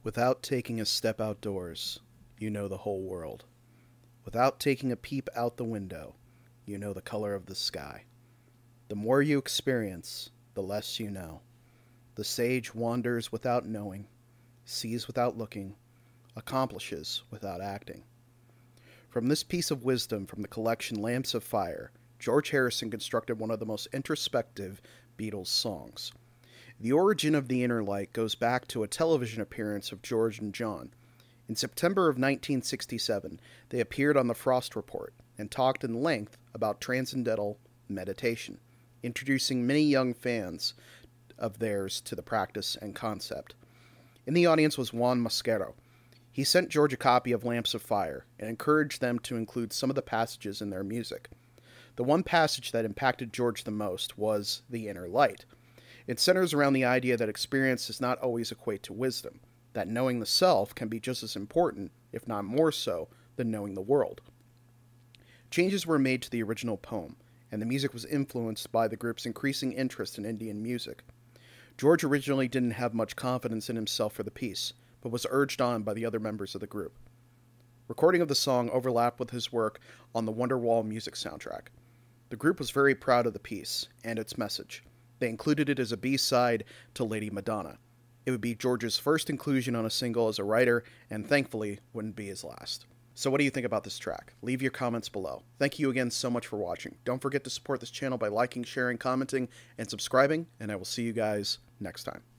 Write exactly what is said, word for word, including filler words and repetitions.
Without taking a step outdoors, you know the whole world. Without taking a peep out the window, you know the color of the sky. The more you experience, the less you know. The sage wanders without knowing, sees without looking, accomplishes without acting. From this piece of wisdom from the collection Lamps of Fire, George Harrison constructed one of the most introspective Beatles songs. The origin of The Inner Light goes back to a television appearance of George and John. In September of nineteen sixty-seven, they appeared on The Frost Report and talked in length about transcendental meditation, introducing many young fans of theirs to the practice and concept. In the audience was Juan Mascaro. He sent George a copy of Lamps of Fire and encouraged them to include some of the passages in their music. The one passage that impacted George the most was The Inner Light. It centers around the idea that experience does not always equate to wisdom, that knowing the self can be just as important, if not more so, than knowing the world. Changes were made to the original poem, and the music was influenced by the group's increasing interest in Indian music. George originally didn't have much confidence in himself for the piece, but was urged on by the other members of the group. Recording of the song overlapped with his work on the Wonderwall music soundtrack. The group was very proud of the piece and its message. They included it as a B-side to Lady Madonna. It would be George's first inclusion on a single as a writer, and thankfully wouldn't be his last. So what do you think about this track? Leave your comments below. Thank you again so much for watching. Don't forget to support this channel by liking, sharing, commenting, and subscribing, and I will see you guys next time.